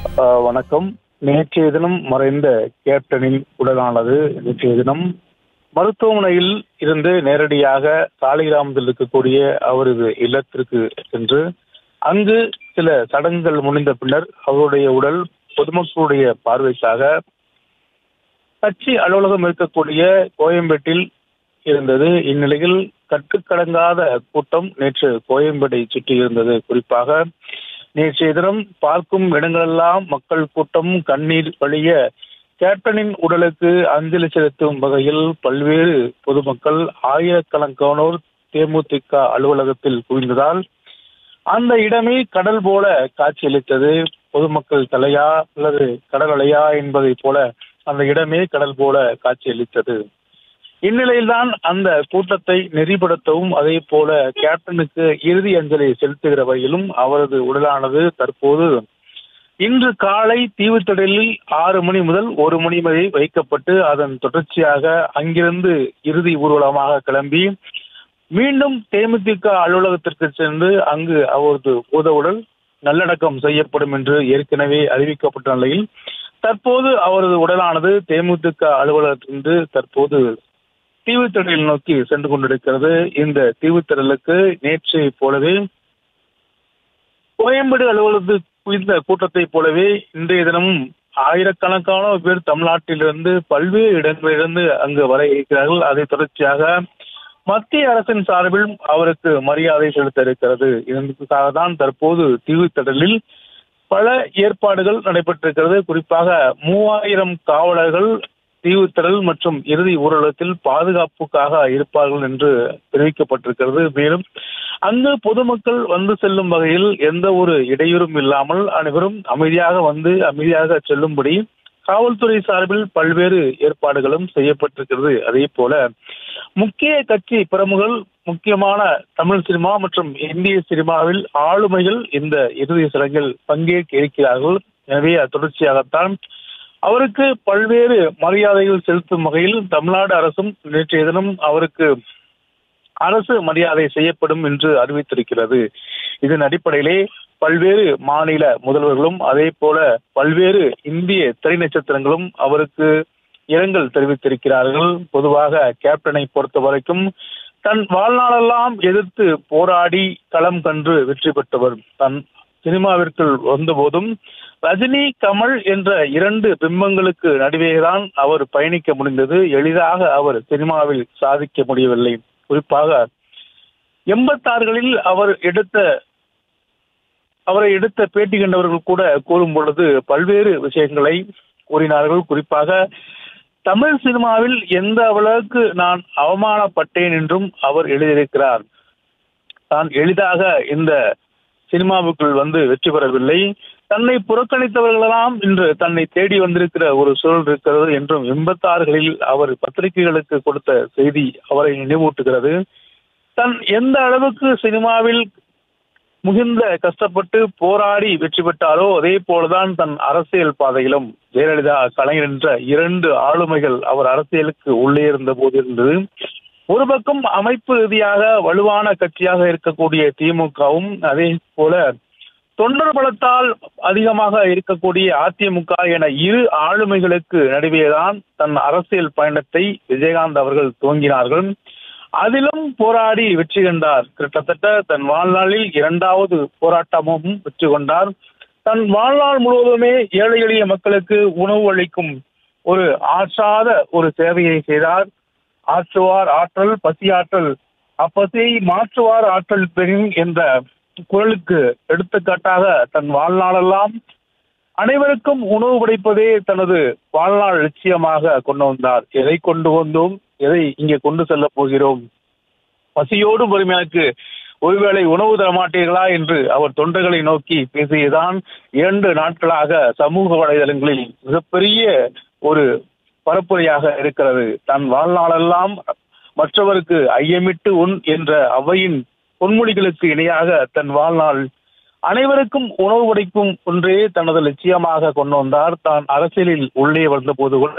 வணக்கம். நேற்றைய தினம் மறைந்த கேப்டனின் உடலானது நேற்றைய தினம் மருத்துவமனையில் இருந்து நேரடியாக சாலிகிராமத்தில் இருக்கக்கூடிய அவரது இல்லத்திற்கு சென்று அங்கு சில சடங்குகள் முடிந்த பின்னர் அவருடைய உடல் பொதுமக்களுடைய பார்வைக்காக கட்சி அலுவலகம் இருக்கக்கூடிய கோயம்பேட்டில் இருந்தது. இந்நிலையில் கட்டுக்கடங்காத கூட்டம் நேற்று கோயம்பேட்டை சுற்றி இருந்தது. குறிப்பாக நேற்றைய தினம் பார்க்கும் இடங்களெல்லாம் மக்கள் கூட்டம் கண்ணீர் வழிய கேப்டனின் உடலுக்கு அஞ்சலி செலுத்தும் வகையில் பல்வேறு பொதுமக்கள் ஆயிரக்கணக்கானோர் தேமுதிக அலுவலகத்தில் குவிந்ததால் அந்த இடமே கடல் போல காட்சியளித்தது. பொதுமக்கள் தலையா அல்லது கடல் அலையா என்பதை போல அந்த இடமே கடல் போல காட்சியளித்தது. இந்நிலையில்தான் அந்த கூட்டத்தை நெறிப்படுத்தவும் அதே போல கேப்டனுக்கு இறுதி அஞ்சலி செலுத்துகிற வகையிலும் அவரது உடலானது தற்போது இன்று காலை தீவுத்திடலில் 6 மணி முதல் 1 மணி வரை வைக்கப்பட்டு அதன் தொடர்ச்சியாக அங்கிருந்து இறுதி ஊர்வலமாக கிளம்பி மீண்டும் தேமுதிக அலுவலகத்திற்கு சென்று அங்கு அவரது பூதவுடல் நல்லடக்கம் செய்யப்படும் என்று ஏற்கனவே அறிவிக்கப்பட்ட நிலையில் தற்போது அவரது உடலானது தேமுதிக அலுவலகத்திலிருந்து தற்போது தீவுத்திடலில் நோக்கி சென்று கொண்டிருக்கிறது. இந்த தீவுத்திடலுக்கு நேற்றை போலவே கோயம்பேடு அலுவலகத்தில் குவிந்த கூட்டத்தை போலவே இன்றைய தினமும் ஆயிரக்கணக்கான பேர் தமிழ்நாட்டிலிருந்து பல்வேறு இடங்களிலிருந்து அங்கு வர இருக்கிறார்கள். அதை தொடர்ச்சியாக மத்திய அரசின் சார்பில் அவருக்கு மரியாதை செலுத்த இருக்கிறது. இதற்காக தான் தற்போது தீவுத்திடலில் பல ஏற்பாடுகள் நடைபெற்றிருக்கிறது. குறிப்பாக 3000 காவலர்கள் தீவுத்திடல் மற்றும் இறுதி ஊர்வலத்தில் பாதுகாப்புக்காக இருப்பார்கள் என்று தெரிவிக்கப்பட்டிருக்கிறது. மேலும் அங்கு பொதுமக்கள் வந்து செல்லும் வகையில் எந்த ஒரு இடையூறும் இல்லாமல் அனைவரும் அமைதியாக வந்து அமைதியாக செல்லும்படி காவல்துறை சார்பில் பல்வேறு ஏற்பாடுகளும் செய்யப்பட்டிருக்கிறது. அதே போல முக்கிய கட்சி பிரமுகர்கள், முக்கியமான தமிழ் சினிமா மற்றும் இந்திய சினிமாவில் ஆளுமைகள் இந்த இறுதி சடங்கில் பங்கேற்க இருக்கிறார்கள். எனவே தொடர்ச்சியாகத்தான் அவருக்கு பல்வேறு மரியாதைகள் செலுத்தும் வகையில் தமிழ்நாடு அரசும் நேற்றைய தினம் அவருக்கு அரசு மரியாதை செய்யப்படும் என்று அறிவித்திருக்கிறது. இதன் அடிப்படையிலே பல்வேறு மாநில முதல்வர்களும் அதே போல பல்வேறு இந்திய திரை நட்சத்திரங்களும் அவருக்கு இரங்கல் தெரிவித்திருக்கிறார்கள். பொதுவாக கேப்டனை பொறுத்த வரைக்கும் தன் வாழ்நாளெல்லாம் எதிர்த்து போராடி களம் கன்று வெற்றி பெற்றவர். தன் சினிமாவிற்குள் வந்தபோதும் ரஜினி, கமல் என்ற 2 பிம்பங்களுக்கு நடுவேதான் அவர் பயணிக்க முடிந்தது. எளிதாக அவர் சினிமாவில் சாதிக்க முடியவில்லை. குறிப்பாக 86களில் அவரை எடுத்த பேட்டி கண்டவர்கள் கூட கூறும் பொழுது பல்வேறு விஷயங்களை கூறினார்கள். குறிப்பாக தமிழ் சினிமாவில் எந்த அளவுக்கு நான் அவமானப்பட்டேன் என்றும் அவர் எழுதியிருக்கிறார். தான் எளிதாக இந்த சினிமாவுக்குள் வந்து வெற்றி பெறவில்லை, தன்னை புறக்கணித்தவர்களெல்லாம் இன்று தன்னை தேடி வந்திருக்கிற ஒரு சூழல் இருக்கிறது என்றும் 86களில் அவர் பத்திரிகைகளுக்கு கொடுத்த செய்தி அவரை நினைவூட்டுகிறது. தன் எந்த அளவுக்கு சினிமாவில் மிகுந்த கஷ்டப்பட்டு போராடி வெற்றி பெற்றாரோ அதே போலதான் தன் அரசியல் பாதையிலும் ஜெயலலிதா, கலைஞர் என்ற 2 ஆளுமைகள் அவர் அரசியலுக்கு உள்ளே இருந்த போது இருந்தது. ஒரு பக்கம் அமைப்பு ரீதியாக வலுவான கட்சியாக இருக்கக்கூடிய திமுகவும் அதே போல தொண்டர் பலத்தால் அதிகமாக இருக்கக்கூடிய அதிமுக என 2 ஆளுமைகளுக்கு நடுவேதான் தன் அரசியல் பயணத்தை விஜயகாந்த் அவர்கள் துவங்கினார்கள். அதிலும் போராடி வெற்றி கண்டார். கிட்டத்தட்ட தன் வாழ்நாளில் 2வது போராட்டமும் வெற்றி கொண்டார். தன் வாழ்நாள் முழுவதுமே ஏழை எளிய மக்களுக்கு உணவு அளிக்கும் ஒரு ஆற்றாத ஒரு சேவையை செய்தார். ஆற்றுவார் ஆற்றல் பசியாற்றல், அப்பசியை மாற்றுவார் ஆற்றல் பெரின் என்ற குரலுக்கு எடுத்துக்காட்டாக தன் வாழ்நாளெல்லாம் அனைவருக்கும் உணவு படைப்பதே தனது வாழ்நாள் லட்சியமாக கொண்டு வந்தார். எதை கொண்டு வந்தோம், எதை இங்கே கொண்டு செல்ல போகிறோம், பசியோடு வறுமையாக்கு ஒருவேளை உணவு தரமாட்டீர்களா என்று அவர் தொண்டர்களை நோக்கி பேசியதான் 2 நாட்களாக சமூக வலைதளங்களில் மிகப்பெரிய ஒரு பரப்புரையாக இருக்கிறது. தன் வாழ்நாளெல்லாம் மற்றவருக்கு ஐயமிட்டு உண் என்ற அவையின் பொன்மொழிகளுக்கு இணையாக தன் வாழ்நாள் அனைவருக்கும் உணவு படைக்கும் ஒன்றே தனது லட்சியமாக கொண்டு வந்தார். தான் அரசியலில் உள்ளே வந்த போது கூட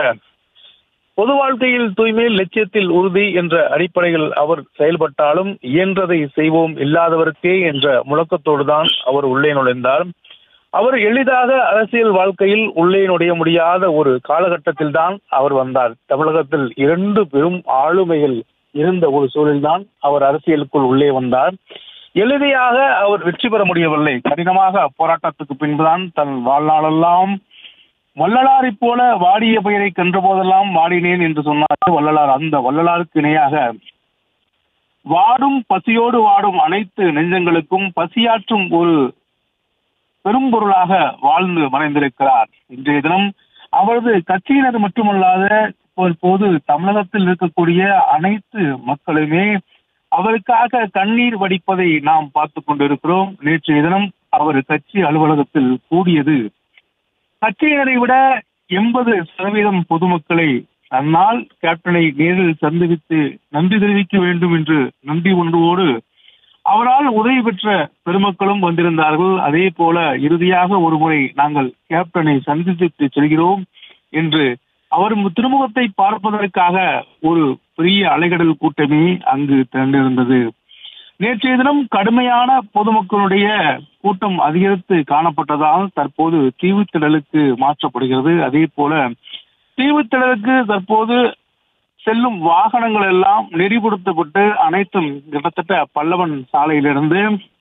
பொது வாழ்க்கையில் தூய்மை, லட்சியத்தில் உறுதி என்ற அடிப்படையில் அவர் செயல்பட்டாலும் இயன்றதை செய்வோம் இல்லாதவருக்கே என்ற முழக்கத்தோடு தான் அவர் உள்ளே நுழைந்தார். அவர் எளிதாக அரசியல் வாழ்க்கையில் உள்ளே நுழைய முடியாத ஒரு காலகட்டத்தில் தான் அவர் வந்தார். தமிழகத்தில் 2 பெரும் ஆளுமைகள் இருந்த ஒரு சூழலில்தான் அவர் அரசியலுக்குள் உள்ளே வந்தார். எளிதாக அவர் வெற்றி பெற முடியவில்லை. கடினமாக போராட்டத்துக்கு பின்புதான் தன் வாழ்நாளெல்லாம் வள்ளலாரை போல வாடிய பெயரை கன்ற போதெல்லாம் வாடினேன் என்று சொன்னார் வள்ளலார். அந்த வள்ளலாருக்கு இணையாக வாடும் பசியோடு வாடும் அனைத்து நெஞ்சங்களுக்கும் பசியாற்றும் ஒரு பெரும்பொருளாக வாழ்ந்து மறைந்திருக்கிறார். இன்றைய தினம் அவரது கட்சியினர் மட்டுமல்லாத இப்போது தமிழகத்தில் இருக்கக்கூடிய அனைத்து மக்களுமே அவருக்காக கண்ணீர் வடிப்பதை நாம் பார்த்து கொண்டிருக்கிறோம். நேற்றைய தினம் அவர் கட்சி அலுவலகத்தில் கூடியது கட்சியினரை விட 80% பொதுமக்களை அந்நாள் கேப்டனை நேரில் சந்தித்து நன்றி தெரிவிக்க வேண்டும் என்று நன்றி ஒன்றோடு அவரால் உதவி பெற்ற பெருமக்களும் வந்திருந்தார்கள். அதே போல இறுதியாக ஒருமுறை நாங்கள் கேப்டனை சந்தித்து செல்கிறோம் என்று அவர் திருமுகத்தை பார்ப்பதற்காக ஒரு பெரிய அலைகடல் கூட்டமே அங்கு திரண்டிருந்தது. நேற்றைய தினம் கடுமையான பொதுமக்களுடைய கூட்டம் அதிகரித்து காணப்பட்டதால் தற்போது தீவுத்திடலுக்கு மாற்றப்படுகிறது. அதே போல தீவுத்திடலுக்கு தற்போது செல்லும் வாகனங்கள் எல்லாம் நெறிப்படுத்தப்பட்டு அனைத்தும் கிட்டத்தட்ட பல்லவன் சாலையிலிருந்து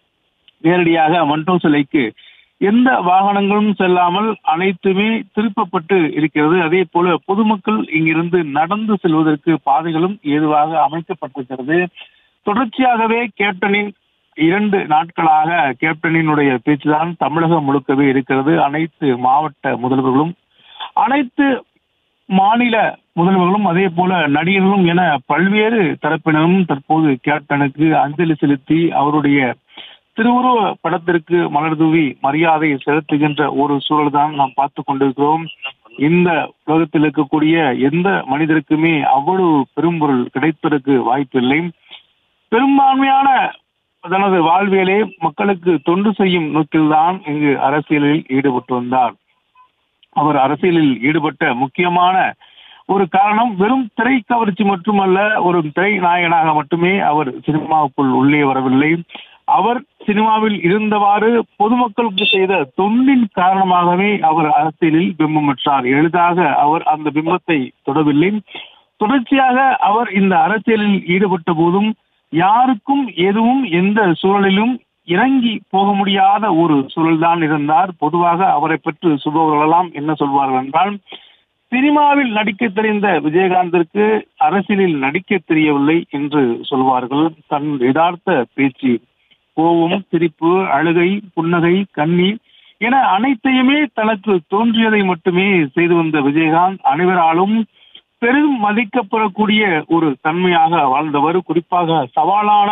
நேரடியாக மண்டோ சிலைக்கு எந்த வாகனங்களும் செல்லாமல் அனைத்துமே திருப்பப்பட்டு இருக்கிறது. அதே போல பொதுமக்கள் இங்கிருந்து நடந்து செல்வதற்கு பாதைகளும் ஏதுவாக அமைக்கப்பட்டிருக்கிறது. தொடர்ச்சியாகவே கேப்டனின் 2 நாட்களாக கேப்டனினுடைய பேச்சுதான் தமிழகம் முழுக்கவே இருக்கிறது. அனைத்து மாவட்ட முதல்வர்களும் அனைத்து மாநில முதல்வர்களும் அதே போல நடிகர்களும் என பல்வேறு தரப்பினரும் தற்போது கேப்டனுக்கு அஞ்சலி செலுத்தி அவருடைய திருவுருவ படத்திற்கு மலர் தூவி மரியாதை செலுத்துகின்ற ஒரு சூழல் தான் நாம் பார்த்து கொண்டிருக்கிறோம். இந்த உலகத்தில் இருக்கக்கூடிய எந்த மனிதருக்குமே அவ்வளவு பெரும்பொருள் கிடைப்பதற்கு வாய்ப்பில்லை. பெரும்பான்மையான தனது வாழ்வியலே மக்களுக்கு தொண்டு செய்யும் நோக்கில்தான் இங்கு அரசியலில் ஈடுபட்டு வந்தார். அவர் அரசியலில் ஈடுபட்ட முக்கியமான ஒரு காரணம் வெறும் திரை கவர்ச்சி மட்டுமல்ல, ஒரு திரை நாயகனாக மட்டுமே அவர் சினிமாவுக்குள் உள்ளே வரவில்லை. அவர் சினிமாவில் இருந்தவாறு பொதுமக்களுக்கு செய்த தொண்டின் காரணமாகவே அவர் அரசியலில் பிம்பம் பெற்றார். எளிதாக அவர் அந்த பிம்பத்தை தொடவில்லை. தொடர்ச்சியாக அவர் இந்த அரசியலில் ஈடுபட்ட போதும் யாருக்கும் எதுவும் எந்த சூழலிலும் இறங்கி போக முடியாத ஒரு சூழல்தான் இருந்தார். பொதுவாக அவரை பற்றி சொல்பவர்களெல்லாம் என்ன சொல்வார்கள் என்றால், சினிமாவில் நடிக்க தெரிந்த விஜயகாந்திற்கு அரசியலில் நடிக்க தெரியவில்லை என்று சொல்வார்கள். தன் யதார்த்த பேச்சு, கோபம், சிரிப்பு, அழுகை, புன்னகை, கண்ணீர் என அனைத்தையுமே தனக்கு தோன்றியதை மட்டுமே செய்து வந்த விஜயகாந்த் அனைவராலும் பெரும் மதிக்கப்படக்கூடிய ஒரு தன்மையாக வாழ்ந்தவர். குறிப்பாக சவாலான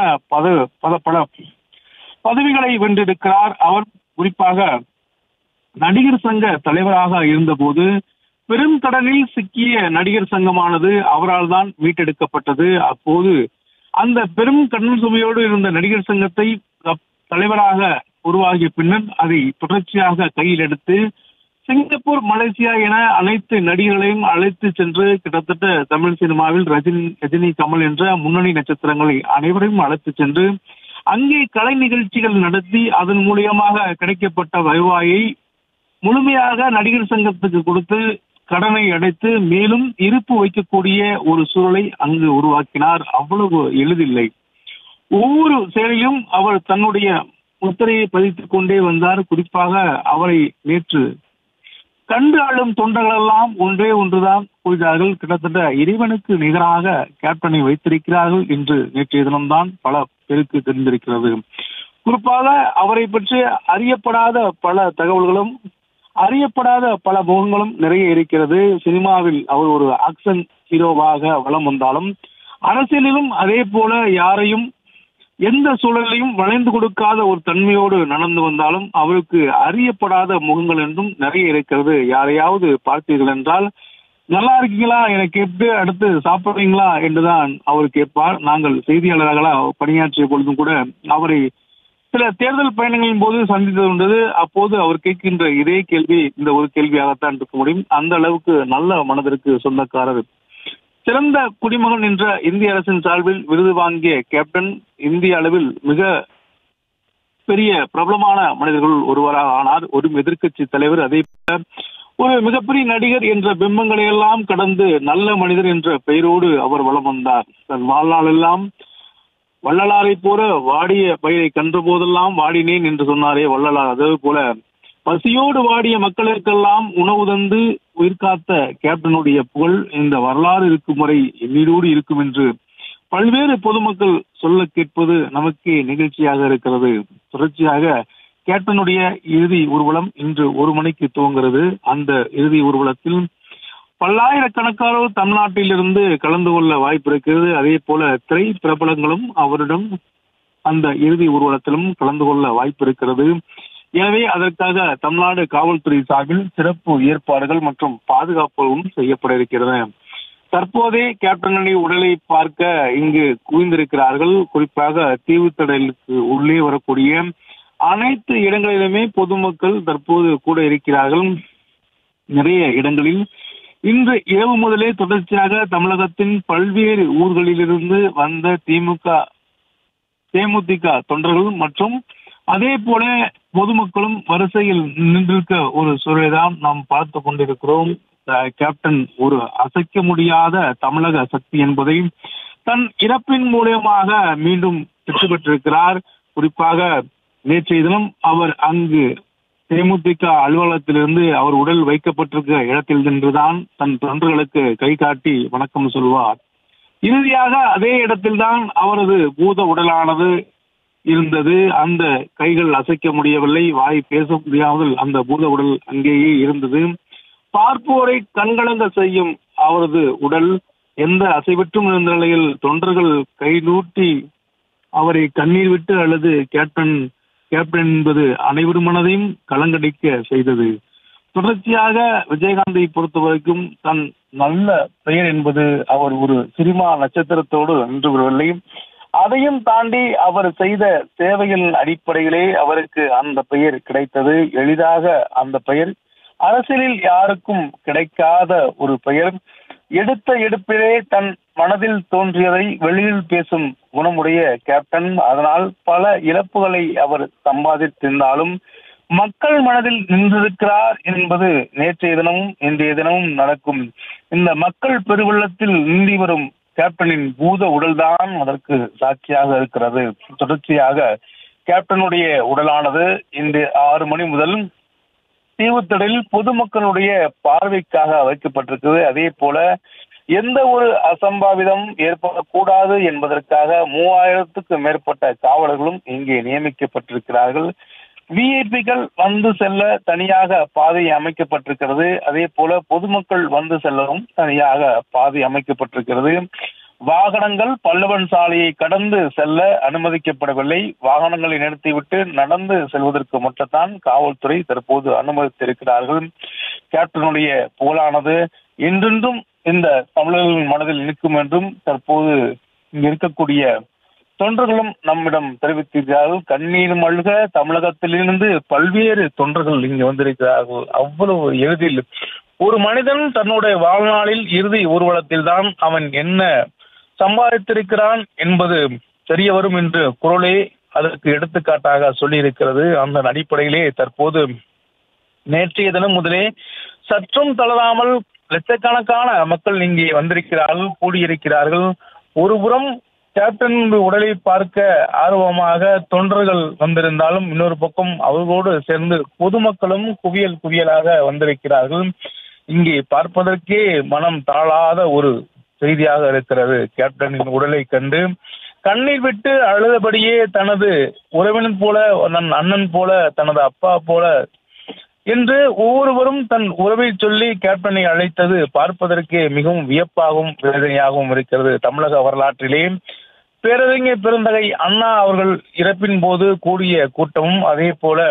பல பதவிகளை வென்றிருக்கிறார். அவர் குறிப்பாக நடிகர் சங்க தலைவராக இருந்தபோது பெரும் கடனில் சிக்கிய நடிகர் சங்கமானது அவரால் தான் மீட்டெடுக்கப்பட்டது. அப்போது அந்த பெரும் கடன் சுமையோடு இருந்த நடிகர் சங்கத்தை தலைவராக உருவாகிய பின்னர் அதை தொடர்ச்சியாக கையில் எடுத்து சிங்கப்பூர், மலேசியா என அனைத்து நடிகர்களையும் அழைத்து சென்று கிட்டத்தட்ட தமிழ் சினிமாவில் ரஜினி, கமல் என்ற முன்னணி நட்சத்திரங்களை அனைவரையும் அழைத்து சென்று அங்கே கலை நிகழ்ச்சிகள் நடத்தி அதன் மூலியமாக கிடைக்கப்பட்ட வருவாயை முழுமையாக நடிகர் சங்கத்துக்கு கொடுத்து கடனை அடைத்து மேலும் இருப்பு வைக்கக்கூடிய ஒரு சூழலை அங்கு உருவாக்கினார். அவ்வளவு எளிதில்லை. ஒவ்வொரு செயலிலும் அவர் தன்னுடைய முத்திரையை பதித்துக் கொண்டே வந்தார். குறிப்பாக அவரை நேற்று கண்டு ஆளும் தொண்டர்களெல்லாம் ஒன்றுதான் கூறினார்கள். கிட்டத்தட்ட இறைவனுக்கு நிகராக கேப்டனை வைத்திருக்கிறார்கள் என்று நேற்றைய தினம்தான் பல பேருக்கு தெரிந்திருக்கிறது. குறிப்பாக அவரை பற்றி அறியப்படாத பல தகவல்களும் அறியப்படாத பல முகங்களும் நிறைய இருக்கிறது. சினிமாவில் அவர் ஒரு ஆக்ஷன் ஹீரோவாக வலம் வந்தாலும் அரசியலிலும் அதே போல யாரையும் எந்த சூழலையும் வளைந்து கொடுக்காத ஒரு தன்மையோடு நடந்து வந்தாலும் அவருக்கு அறியப்படாத முகங்கள் என்றும் நிறைய இருக்கிறது. யாரையாவது பார்த்தீர்கள் என்றால் நல்லா இருக்கீங்களா என கேட்டு அடுத்து சாப்பிடுறீங்களா என்றுதான் அவர் கேட்பார். நாங்கள் செய்தியாளர்களாக பணியாற்றிய பொழுதும் கூட அவரை சில தேர்தல் பயணங்களின் போது சந்தித்தது உண்டது. அப்போது அவர் கேட்கின்ற இதே கேள்வி இந்த ஒரு கேள்வியாகத்தான் இருக்க முடியும். அந்த அளவுக்கு நல்ல மனதிற்கு சொந்தக்காரர். சிறந்த குடிமகன் என்ற இந்திய அரசின் சார்பில் விருது வாங்கிய கேப்டன் இந்திய அளவில் மிக மிகப்பெரிய பிரபலமான மனிதர்கள் ஒருவராக ஆனார். ஒரு எதிர்க்கட்சி தலைவர், அதே போல ஒரு மிகப்பெரிய நடிகர் என்ற பிம்பங்களை எல்லாம் கடந்து நல்ல மனிதர் என்ற பெயரோடு அவர் வலம் வந்தார். தன் வாழ்நாள் எல்லாம் வள்ளலாரை போல வாடிய பயிரை கன்ற போதெல்லாம் வாடினேன் என்று சொன்னாரே வள்ளலார், அதே போல பசியோடு வாடிய மக்களுக்கெல்லாம் உணவு தந்து உயிர் காத்த கேப்டனுடைய புகழ் இந்த வரலாறு இருக்கும் வரை எண்ணீரோடு இருக்கும் என்று பல்வேறு பொதுமக்கள் சொல்ல கேட்பது நமக்கே நிகழ்ச்சியாக இருக்கிறது. தொடர்ச்சியாக கேப்டனுடைய இறுதி ஊர்வலம் இன்று 1 மணிக்கு துவங்குகிறது. அந்த இறுதி ஊர்வலத்தில் பல்லாயிரக்கணக்கானோர் தமிழ்நாட்டிலிருந்து கலந்து கொள்ள வாய்ப்பு இருக்கிறது. அதே போல திரை பிரபலங்களும் அவரிடம் அந்த இறுதி ஊர்வலத்திலும் கலந்து கொள்ள வாய்ப்பு இருக்கிறது. எனவே அதற்காக தமிழ்நாடு காவல்துறை சார்பில் சிறப்பு ஏற்பாடுகள் மற்றும் பாதுகாப்புகளும் செய்யப்பட இருக்கிறது. தற்போதே கேப்டனுடைய உடலை பார்க்க இங்கு குவிந்திருக்கிறார்கள். குறிப்பாக தீவுத்திடலுக்கு உள்ளே வரக்கூடிய அனைத்து இடங்களிலுமே பொதுமக்கள் தற்போது கூட இருக்கிறார்கள். நிறைய இடங்களில் இன்று இரவு முதலே தொடர்ச்சியாக தமிழகத்தின் பல்வேறு ஊர்களிலிருந்து வந்த தேமுதிக தொண்டர்கள் மற்றும் அதே போல பொதுமக்களும் வரிசையில் நின்றிருக்க ஒரு சூழலைதான் நாம் பார்த்து கொண்டிருக்கிறோம். கேப்டன் ஒரு அசைக்க முடியாத தமிழக சக்தி என்பதை தன் இறப்பின் மூலமாக மீண்டும் வெற்றி பெற்றிருக்கிறார். குறிப்பாக நேற்றைய தினம் அவர் அங்கு தேமுதிக அலுவலகத்திலிருந்து அவர் உடல் வைக்கப்பட்டிருக்க இடத்தில் நின்றுதான் தன் தொண்டர்களுக்கு கை காட்டி வணக்கம் சொல்வார். இறுதியாக அதே இடத்தில்தான் அவரது பூத உடலானது இருந்தது. அந்த கைகள் அசைக்க முடியவில்லை, வாய் பேச முடியாமல் அந்த பூத உடல் அங்கேயே இருந்தது. பார்ப்போரை கண்கலங்க செய்யும் அவரது உடல் எந்த அசைவற்றும் இருந்த நிலையில் தொண்டர்கள் கை நீட்டி அவரை கண்ணீர் விட்டு அல்லது கேப்டன் என்பது அனைவரும் மனதையும் கலங்கடிக்க செய்தது. தொடர்ச்சியாக விஜயகாந்தை பொறுத்த வரைக்கும் தன் நல்ல பெயர் என்பது அவர் ஒரு சினிமா நட்சத்திரத்தோடு நின்று வரவில்லை. அதையும் தாண்டி அவர் செய்த சேவையின் அடிப்படையிலே அவருக்கு அந்த பெயர் கிடைத்தது. எளிதாக அந்த பெயர் அரசியலில் யாருக்கும் கிடைக்காத ஒரு பெயர். எடுத்த எடுப்பிலே தன் மனதில் தோன்றியதை வெளியில் பேசும் குணமுடைய கேப்டன். அதனால் பல இழப்புகளை அவர் சம்பாதித்திருந்தாலும் மக்கள் மனதில் நின்றிருக்கிறார் என்பது நேற்றைய தினமும் இன்றைய தினமும் நடக்கும் இந்த மக்கள் பெருவெள்ளத்தில் நீந்தி வரும் கேப்டனின் பூத உடல்தான் அதற்கு சாட்சியாக இருக்கிறது. தொடர்ச்சியாக கேப்டனுடைய உடலானது இன்று 6 மணி முதல் தீவுத்திடலில் பொதுமக்களுடைய பார்வைக்காக வைக்கப்பட்டிருக்கிறது. அதே போல எந்த ஒரு அசம்பாவிதம் ஏற்படக்கூடாது என்பதற்காக 3000த்துக்கும் மேற்பட்ட காவலர்களும் இங்கே நியமிக்கப்பட்டிருக்கிறார்கள். விஐபிகள் வந்து செல்ல தனியாக பாதை அமைக்கப்பட்டிருக்கிறது. அதே போல பொதுமக்கள் வந்து செல்லவும் தனியாக பாதை அமைக்கப்பட்டிருக்கிறது. வாகனங்கள் பல்லவன் சாலையை கடந்து செல்ல அனுமதிக்கப்படவில்லை. வாகனங்களை நிறுத்திவிட்டு நடந்து செல்வதற்கு மட்டும்தான் காவல்துறை தற்போது அனுமதித்திருக்கிறார்கள். கேப்டனுடைய புகழானது என்றென்றும் இந்த தமிழர்களின் மனதில் நிற்கும் என்றும் தற்போது இங்கு இருக்கக்கூடிய தொண்டர்களும் நம்மிடம் தெரிவித்திருக்கிறார்கள். கண்ணீர் மல்க தமிழகத்திலிருந்து பல்வேறு தொண்டர்கள் இங்கு வந்திருக்கிறார்கள். அவ்வளவு எளிதில் ஒரு மனிதன் தன்னுடைய வாழ்நாளில் இறுதி ஊர்வலத்தில் தான் அவன் என்ன சம்பாதித்திருக்கிறான் என்பது தெரிய வரும் என்று குரலே அதற்கு எடுத்துக்காட்டாக சொல்லியிருக்கிறது. அந்த அடிப்படையிலே தற்போது நேற்றைய தினம் முதலே சற்றும் தளராமல் லட்சக்கணக்கான மக்கள் இங்கே வந்திருக்கிறார்கள், கூடியிருக்கிறார்கள். ஒருபுறம் கேப்டன் உடலை பார்க்க ஆர்வமாக தொண்டர்கள் வந்திருந்தாலும் இன்னொரு பக்கம் அவர்களோடு சேர்ந்து பொதுமக்களும் குவியலாக வந்திருக்கிறார்கள். இங்கே பார்ப்பதற்கே மனம் தாழாத ஒரு செய்தியாக இருக்கிறது. கேப்டனின் உடலை கண்டு கண்ணீர் விட்டு அழுதபடியே தனது உறவினன் போல, தன் அண்ணன் போல, தனது அப்பா போல என்று ஒவ்வொருவரும் தன் உறவை சொல்லி கேப்டனை அழைத்தது பார்ப்பதற்கே மிகவும் வியப்பாகவும் வேதனையாகவும் இருக்கிறது. தமிழக வரலாற்றிலே பேரறிஞர் பெருந்தகை அண்ணா அவர்கள் இறப்பின் போது கூடிய கூட்டமும், அதே போல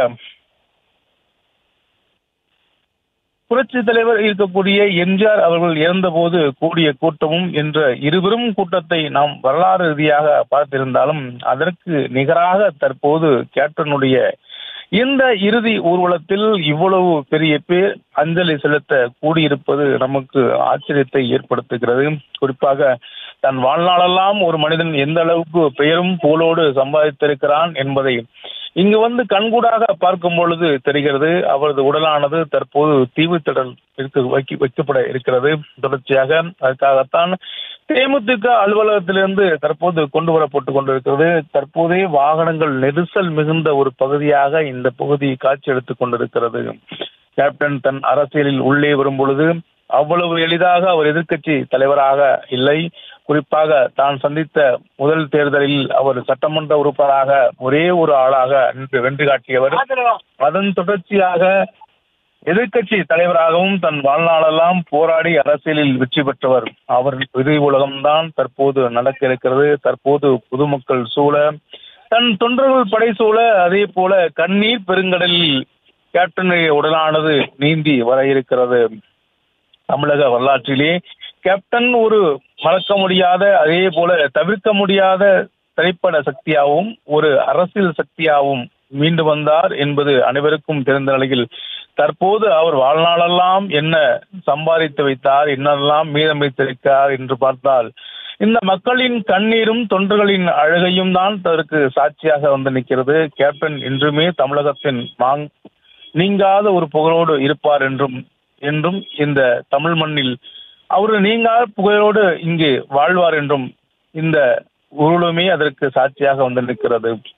புரட்சி தலைவர் இருக்கக்கூடிய எம்ஜிஆர் அவர்கள் இறந்தபோது கூடிய கூட்டமும் என்ற இருவரும் கூட்டத்தை நாம் வரலாறு ரீதியாக பார்த்திருந்தாலும் அதற்கு நிகராக தற்போது கேப்டனுடைய இந்த இறுதி ஊர்வலத்தில் இவ்வளவு பெரிய பேர் அஞ்சலி செலுத்த கூடியிருப்பது நமக்கு ஆச்சரியத்தை ஏற்படுத்துகிறது. குறிப்பாக தன் வாழ்நாளெல்லாம் ஒரு மனிதன் எந்த அளவுக்கு பெயரும் புகழோடு சம்பாதித்திருக்கிறான் என்பதை இங்கு வந்து கண்கூடாக பார்க்கும் பொழுது தெரிகிறது அவரது உடலானது தற்போது தீவுத்திடல் வைக்கப்பட இருக்கிறது. தொடர்ச்சியாக அதுக்காகத்தான் தேமுதிக அலுவலகத்திலிருந்து தற்போது கொண்டு வரப்பட்டு கொண்டிருக்கிறது. தற்போதே வாகனங்கள் நெரிசல் மிகுந்த ஒரு பகுதியாக இந்த பகுதி காட்சி எடுத்துக் கொண்டிருக்கிறது. கேப்டன் தன் அரசியலில் உள்ளே வரும் பொழுது அவ்வளவு எளிதாக அவர் எதிர்க்கட்சி தலைவராக இல்லை. குறிப்பாக தான் சந்தித்த முதல் தேர்தலில் அவர் சட்டமன்ற உறுப்பினராக ஒரே ஒரு ஆளாக வென்று காட்டியவர். அதன் தொடர்ச்சியாக எதிர்க்கட்சி தலைவராகவும் தன் வாழ்நாளெல்லாம் போராடி அரசியலில் வெற்றி பெற்றவர். அவர் விதி உலகம்தான் தற்போது நடக்க இருக்கிறது. தற்போது பொதுமக்கள் சூழ, தன் தொண்டர்கள் படை சூழ, அதே போல கண்ணீர் பெருங்கடலில் கேப்டனுடைய உடலானது நீந்தி வர இருக்கிறது. தமிழக வரலாற்றிலே கேப்டன் ஒரு மறக்க முடியாத, அதே போல தவிர்க்க முடியாத திரைப்பட சக்தியாகவும் ஒரு அரசியல் சக்தியாகவும் மீண்டு வந்தார் என்பது அனைவருக்கும் தெரிந்த நிலையில் தற்போது அவர் வாழ்நாளெல்லாம் என்ன சம்பாதித்து வைத்தார், என்னெல்லாம் மீதம் வைத்திருக்கிறார் என்று பார்த்தால் இந்த மக்களின் கண்ணீரும் தொண்டர்களின் அழுகையும் தான் அதற்கு சாட்சியாக வந்து நிற்கிறது. கேப்டன் இன்றுமே தமிழகத்தின் நீங்காத ஒரு புகழோடு இருப்பார் என்றும் இந்த தமிழ் மண்ணில் அவர் நீங்காத புகழோடு இங்கு வாழ்வார் என்றும் இந்த உருளுமே அதற்கு சாட்சியாக வந்து நிற்கிறது.